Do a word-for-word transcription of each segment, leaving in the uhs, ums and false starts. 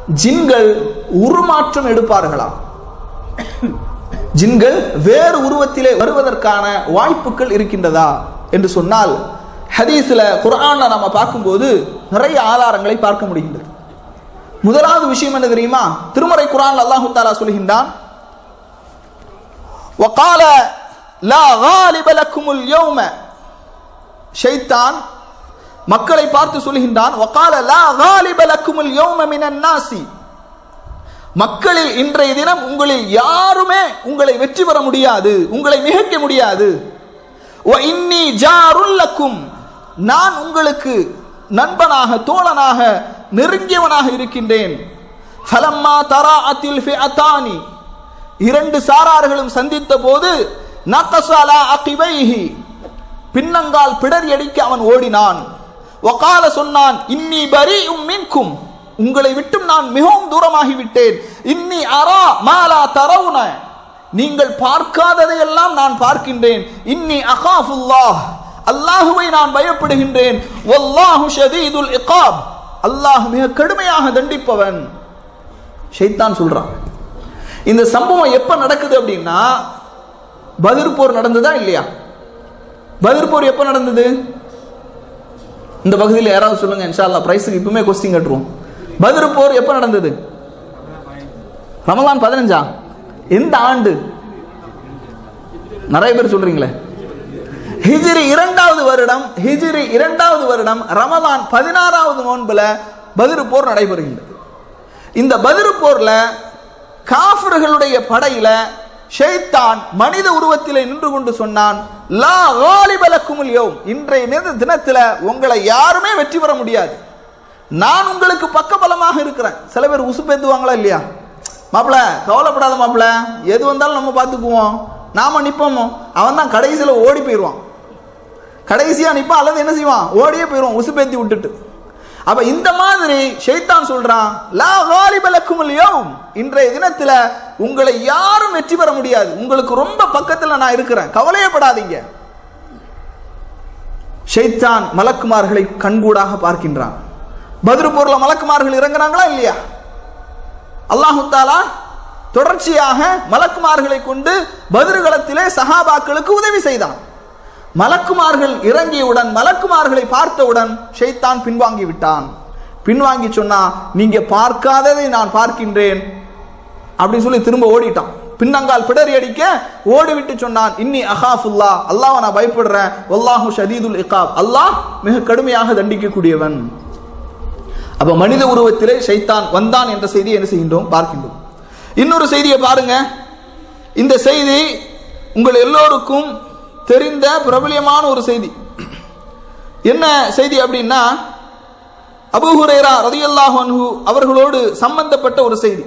ஜின்கள் உருமாற்றம் எடுப்பார்களா? ஜின்கள் வேறு உருவத்திலே வருவதற்கான வாய்ப்புகள் இருக்கின்றதா என்று சொன்னால், ஹதீஸ்ல குர்ஆன்ல நாம பார்க்கும்போது நிறைய ஆதாரங்களை பார்க்க முடிகின்றது. முதலாவது விஷயம் என்ன தெரியுமா? திருமறை குர்ஆன்ல அல்லாஹ் தஆலா சொல்கின்றான், வகால லா காலிப லக்குமுல் யௌம, ஷைத்தான் மக்களை பார்த்து சொல்கின்றான், வகால லா காலிப லக்குமுல் யௌம மினன் நாசி, மக்களில் இன்றைய தினம் உங்களில் யாருமே உங்களை வெற்றி பெற முடியாது, உங்களை மிகைக்க முடியாது. வ இன்னி ஜாருல் லக்கும், நான் உங்களுக்கு நண்பனாக தோழனாக நெருங்கியவனாக இருக்கின்றேன். ஃபலம்மா தராஅத்தில் ஃபிஅதானி, இரண்டு சாரார்களும் சந்தித்த போது நகஸலா அகிபைஹி, பின்னங்கால் பிடரி அடிக்க அவன் ஓடினான். வகால சொன்னான், இன்னி பரீஉம் மின்கும், உங்களை விட்டும் நான் மிகவும் தூரமாகிவிட்டேன். இன்னி அரா மாலா தரவுன, நீங்கள் பார்க்காததை எல்லாம் நான் பார்க்கின்றேன். இன்னி அகாஃபுல்லாஹ், அல்லாஹுவை நான் பயப்படுகின்றேன். வல்லாஹு ஷதீதுல் இகாப், அல்லாஹ் மிக கடுமையாக தண்டிப்பவன். ஷைத்தான் சொல்றான். இந்த சம்பவம் எப்ப நடக்குது அப்படின்னா, பத்ர் போர் நடந்ததா இல்லையா? பத்ர் போர் எப்ப நடந்தது? இந்த பகுதியில் யாராவது சொல்லுங்க, இன்ஷா அல்லாஹ் பிரைஸுக்கு இப்பவுமே கொஸ்டின் கட்டுருவோம். பத்ர் போர் எப்ப நடந்தது? ரமலான் பதினஞ்சா? எந்த ஆண்டு? நிறைய பேர் சொல்றீங்களே. ஹிஜ்ரி இரண்டாவது வருடம், ஹிஜ்ரி இரண்டாவது வருடம் ரமலான் பதினாறாவது நோன்புல பத்ர் போர் நடைபெறுகின்றது. இந்த பத்ர் போர்ல காஃபிர்களுடைய படையில ஷைத்தான் மனித உருவத்திலே நின்று கொண்டு சொன்னான், லா காலிப லக்குமுல் யௌம், இன்றைய தினத்துல உங்களை யாருமே வெற்றி பெற முடியாது, நான் உங்களுக்கு பக்கபலமாக இருக்கிறேன். சில பேர் உசுப்பேத்துவாங்களா இல்லையா? மாப்பிள்ள கவலைப்படாத மாப்பிள்ள, எது வந்தாலும் நம்ம பார்த்துக்குவோம், நாம நிப்போமோ. அவன் தான் கடைசியில ஓடி போயிடுவான், கடைசியா நிப்பான், அல்லது என்ன செய்வான், ஓடியே போயிடுவான் உசுப்பேத்தி விட்டுட்டு. அப்ப இந்த மாதிரி ஷைத்தான் சொல்றான், லா காலிப லக்குமுல் யௌம், இன்றைய தினத்துல உங்களை யாரும் வெற்றி பெற முடியாது, உங்களுக்கு ரொம்ப பக்கத்துல நான் இருக்கிறேன், கவலையப்படாதீங்க. ஷைத்தான் மலக்குமார்களை கண்கூடாக பார்க்கின்றான். பத்ர் போர்ல மலக்குமார்கள் இறங்குறாங்களா இல்லையா? அல்லாஹ் தஆலா தொடர்ச்சியாக மலக்குமார்களை கொண்டு பத்ர் களத்திலே சஹாபாக்களுக்கு உதவி செய்தான். மலக்குமார்கள் இறங்கியவுடன், மலக்குமார்களை பார்த்தவுடன் ஷைத்தான் பின்வாங்கி விட்டான். பின்வாங்கி சொன்னா, நீங்க பார்க்காததை நான் பார்க்கின்றேன் அப்படின்னு சொல்லி திரும்ப ஓடிட்டான். பின்னங்கால் பிடரி அடிக்க ஓடிவிட்டு சொன்னான், இன்னி அகாஃபுல்லா, அல்லாஹ் நான் பயப்படுறேன். வல்லாஹு ஷதீதுல் இகாப், அல்லாஹ் மிக கடுமையாக தண்டிக்கக்கூடியவன். அப்ப மனித உருவத்திலே ஷைத்தான் வந்தான் என்ற செய்தியை என்ன செய்கின்றோம், பார்க்கின்றோம். இன்னொரு செய்தியை பாருங்க. இந்த செய்தி உங்கள் எல்லோருக்கும் தெரிந்த பிரபலியமான ஒரு செய்தி. என்ன செய்தி அப்படின்னா, அபூ ஹுரைரா ரலியல்லாஹு அன்ஹு அவர்களோடு சம்பந்தப்பட்ட ஒரு செய்தி.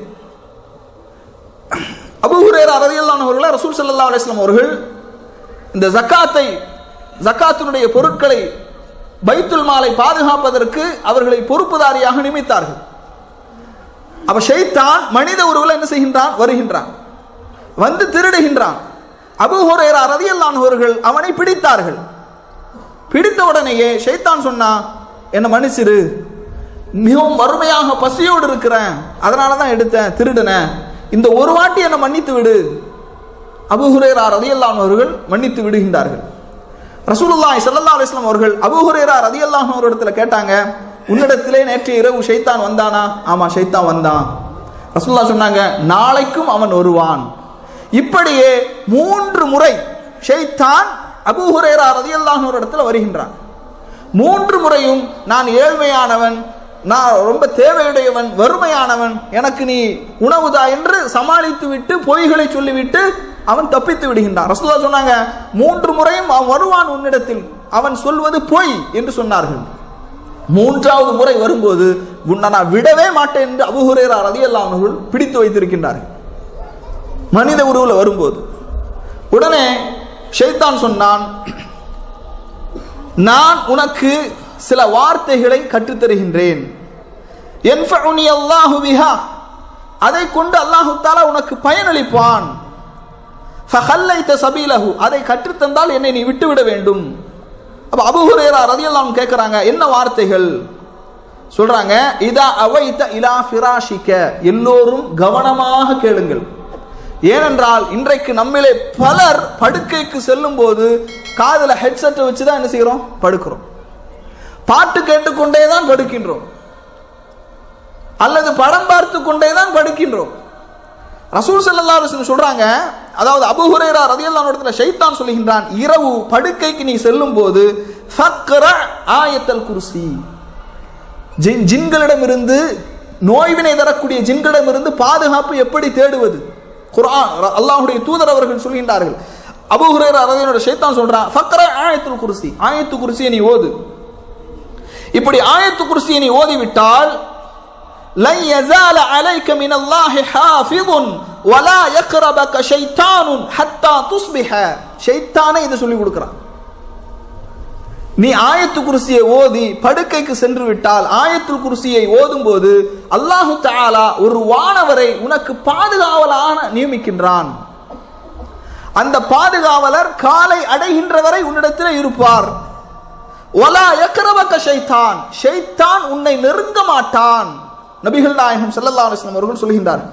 அபூ ஹுரைரா ரலியல்லாஹு அன்ஹு அவர்களை ரசூல் ஸல்லல்லாஹு அலைஹி வஸல்லம் அவர்கள் இந்த ஜக்காத்தை, ஜக்காத்தினுடைய பொருட்களை, பைத்துல் மாலை பாதுகாப்பதற்கு அவர்களை பொறுப்புதாரியாக நியமித்தார்கள். அப்ப ஷைத்தான் மனித உருவில் என்ன செய்கின்றான், வருகின்றான், வந்து திருடுகின்றான். அபூ ஹுரைரா ரலியல்லாஹு அன்ஹு அவர்கள் அவனை பிடித்தார்கள். பிடித்த உடனேயே ஷைத்தான் சொன்னா, என்ன மன்னிச்சிரு, மிகவும் வறுமையாக பசியோடு இருக்கிறேன், அதனால தான் எடுத்தேன், திருடுனேன், இந்த ஒரு வாட்டி என்னை மன்னித்து விடு. அபூ ஹுரைரா ரலியல்லாஹு அன்ஹு அவர்கள் மன்னித்து விடுகின்றார்கள். ரசூலுல்லாஹி ஸல்லல்லாஹு அலைஹி வஸல்லம் அவர்கள் அபூ ஹுரைரா ரலியல்லாஹு அன்ஹு அவரிடத்துல கேட்டாங்க, உன்னிடத்திலே நேற்று இரவு ஷைத்தான் வந்தானா? ஆமா ஷைத்தான் வந்தான். ரசூலுல்லாஹ் சொன்னாங்க, நாளைக்கும் அவன் வருவான். இப்படியே மூன்று முறை ஷைத்தான் அபூ ஹுரைரா ரலியல்லாஹு அன்ஹு இடத்துல வருகின்றான். மூன்று முறையும் நான் ஏழ்மையானவன், நான் ரொம்ப தேவையுடையவன், வறுமையானவன், எனக்கு நீ உணவுதா என்று சமாளித்து விட்டு பொய்களை சொல்லிவிட்டு அவன் தப்பித்து விடுகின்றான். ரசூலுல்லாஹ் சொன்னாங்க, மூன்று முறையும் அவன் வருவான் உன்னிடத்தில், அவன் சொல்வது பொய் என்று சொன்னார்கள். மூன்றாவது முறை வரும்போது உன்னை நான் விடவே மாட்டேன் என்று அபூ ஹுரைரா ரலியல்லாஹு அன்ஹு பிடித்து வைத்திருக்கின்றார்கள். மனித உருவில் வரும்போது உடனே ஷைத்தான் சொன்னான், நான் உனக்கு சில வார்த்தைகளை கற்றுத்தருகின்றேன், யன்ஃபஉனி அல்லாஹு பிஹா, அதை கொண்டு அல்லாஹ் தஆலா உனக்கு பயனளிப்பான். ஃபஹல்லைத சபீலஹு, அதை கற்றுத்தந்தால் என்னை நீ விட்டுவிட வேண்டும். அப்ப அபூ ஹுரைரா ரலியல்லாஹு அன்ஹு கேட்கிறாங்க, என்ன வார்த்தைகள்? சொல்றாங்க, இதா அவைத இலா ஃபிராஷிக, எல்லோரும் கவனமாக கேளுங்கள். ஏனென்றால் இன்றைக்கு நம்மிலே பலர் படுக்கைக்கு செல்லும் போது காதுல ஹெட்செட்டை வச்சுதான் என்ன செய்யறோம், படுக்கிறோம். பாட்டு கேட்டுக்கொண்டே தான் படுக்கின்றோம், அல்லது படம் பார்த்து கொண்டே தான் படுக்கின்றோம். ரசூல் ஸல்லல்லாஹு அலைஹி வஸல்லம் சொல்றாங்க, அதாவது அபூ ஹுரைரா ரலியல்லாஹு அன்ஹு இடத்துல ஷைத்தான் சொல்லுகின்றான், இரவு படுக்கைக்கு நீ செல்லும் போது ஃபக்ரா ஆயத்தல் குர்சி, ஜின்களிடமிருந்து, நோய்வினை தரக்கூடிய ஜின்களிடமிருந்து பாதுகாப்பு எப்படி தேடுவது, குர்ஆன் அல்லாஹ்வுடைய தூதர் அவர்கள் சொல்கின்றார்கள். அபூ ஹுரைரா ரலியல்லாஹு அன்ஹு ஷைத்தான் சொல்றான், ஃபக்ரா ஆயத்துல் குர்சி, ஆயத்து குர்சியை நீ ஓது. இப்படி ஆயத்து குர்சியை நீ ஓதிவிட்டால் லன் யஸால அலைக மினல்லாஹி ஹாஃபிதுன் வலா யக்ரபக ஷைத்தானுன் ஹத்தா துஸ்பிஹ. ஷைத்தானே இதை சொல்லி கொடுக்கிறான். நீ ஆயத்து குர்சியை ஓதி படுக்கைக்கு சென்று விட்டால், ஆயத்துல் குர்சியை ஓதும் போது அல்லாஹு தஆலா ஒரு வானவரை உனக்கு பாதுகாவலான நியமிக்கின்றான். அந்த பாதுகாவலர் காலை அடைகின்ற வரை உன்னிடத்தில் இருப்பார். வலா யக்ரபக ஷைத்தான், ஷைத்தான் உன்னை நெருங்க மாட்டான். நபிகள் நாயகம் ஸல்லல்லாஹு அலைஹி வஸல்லம் அவர்கள் சொல்கின்றார்கள்.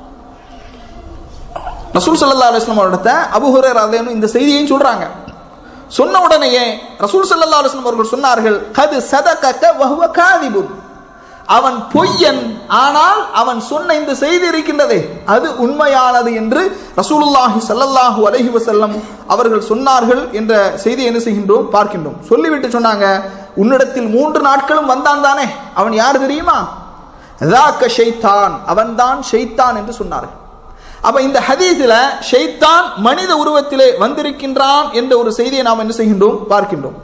ரசூல் ஸல்லல்லாஹு அலைஹி வஸல்லம் அவர்கிட்ட அபூ ஹுரைரா ரலியல்லாஹு அன்ஹு இந்த செய்தியை சொல்றாங்க. சொன்ன உடனேயே ரசூல் ஸல்லல்லாஹு அலைஹி வஸல்லம் அவர்கள் சொன்னார்கள், கத் ஸதகக வஹுவ காதிபுன், அவன் பொய்யன், ஆனால் அவன் சொன்ன இந்த செய்தி இருக்கின்றதே அது உண்மையானது என்று ரசூலுல்லாஹி ஸல்லல்லாஹு அலைஹி வஸல்லம் அவர்கள் சொன்னார்கள் என்ற செய்தி என்ன செய்கின்றோம், பார்க்கின்றோம். சொல்லிவிட்டு சொன்னாங்க, உன்னிடத்தில் மூன்று நாட்களும் வந்தான் தானே, அவன் யார் தெரியுமா, ذاك ஷைத்தான், அவன்தான் ஷைத்தான் என்று சொன்னார்கள். அப்ப இந்த ஹதீஸில் ஷைத்தான் மனித உருவத்திலே வந்திருக்கின்றான் என்ற ஒரு செய்தியை நாம் என்ன செய்கின்றோம், பார்க்கின்றோம்.